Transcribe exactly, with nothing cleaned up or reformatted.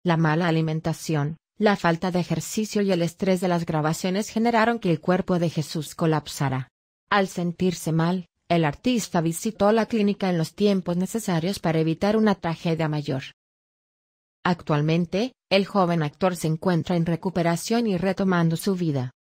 La mala alimentación, la falta de ejercicio y el estrés de las grabaciones generaron que el cuerpo de Jesús colapsara. Al sentirse mal, el artista visitó la clínica en los tiempos necesarios para evitar una tragedia mayor. Actualmente, el joven actor se encuentra en recuperación y retomando su vida.